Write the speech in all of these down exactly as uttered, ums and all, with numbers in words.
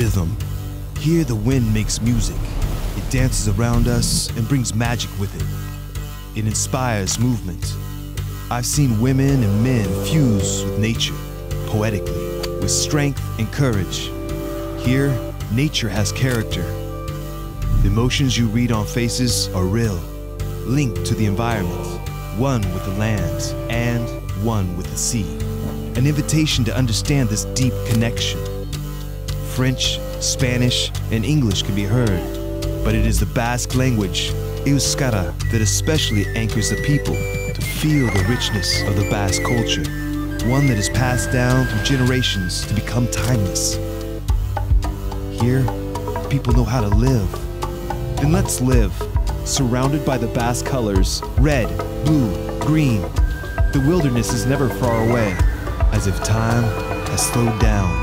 rhythm. Here the wind makes music. It dances around us and brings magic with it. It inspires movement. I've seen women and men fuse with nature, poetically, with strength and courage. Here, nature has character. The emotions you read on faces are real, linked to the environment, one with the land and one with the sea. An invitation to understand this deep connection. French, Spanish, and English can be heard, but it is the Basque language, Euskara, that especially anchors the people to feel the richness of the Basque culture, one that is passed down through generations to become timeless. Here, people know how to live. Then let's live, surrounded by the Basque colors, red, blue, green. The wilderness is never far away, as if time has slowed down.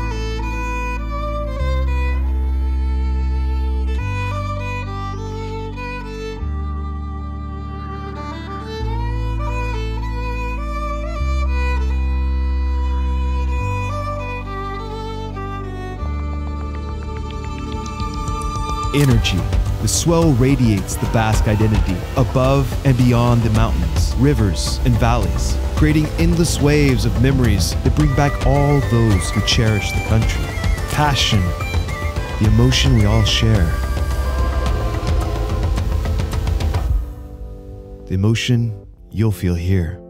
Energy. The swell radiates the Basque identity above and beyond the mountains, rivers, and valleys, creating endless waves of memories that bring back all those who cherish the country. Passion, the emotion we all share. The emotion you'll feel here.